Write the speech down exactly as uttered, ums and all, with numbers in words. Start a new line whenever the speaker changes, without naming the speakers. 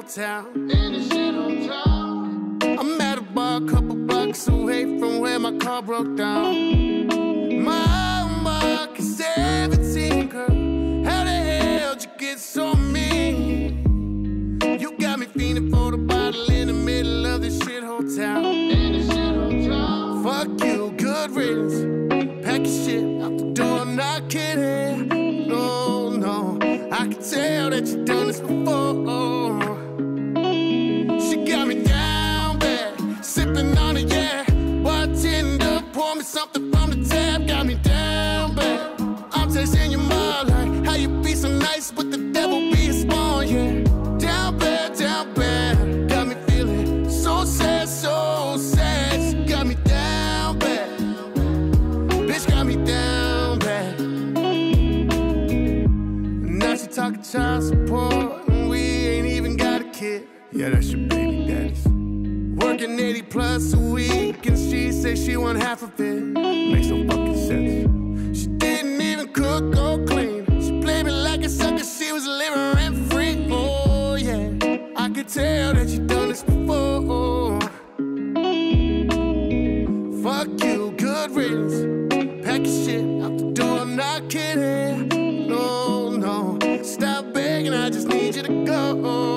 town. In the shit hotel. I'm at a bar, a couple blocks away from where my car broke down. My mark is seventeen, girl. How the hell did you get so mean? You got me feeling for the bottle in the middle of this shit hotel. In the shit hotel. Fuck you, good riddance. Pack your shit out the door, I'm not kidding. No, no, I can tell that you've done this before. She got me down bad, sipping on it, yeah. Bartender, pour me something from the tab. Got me down bad, I'm tasting your mind like how you be so nice, but the devil be a spawn, yeah. Down bad, down bad, got me feeling so sad, so sad. She got me down bad, bitch got me down bad. Now she talking child support, and we ain't even got a kid. Yeah, that's your baby daddy's. Working eighty plus a week, and she say she want half of it. Makes no fucking sense. She didn't even cook or clean. She played me like a sucker, she was living rent free. Oh yeah, I could tell that you done this before. Fuck you, good riddance. Pack your shit out the door, I'm not kidding. No, no, stop begging, I just need you to go.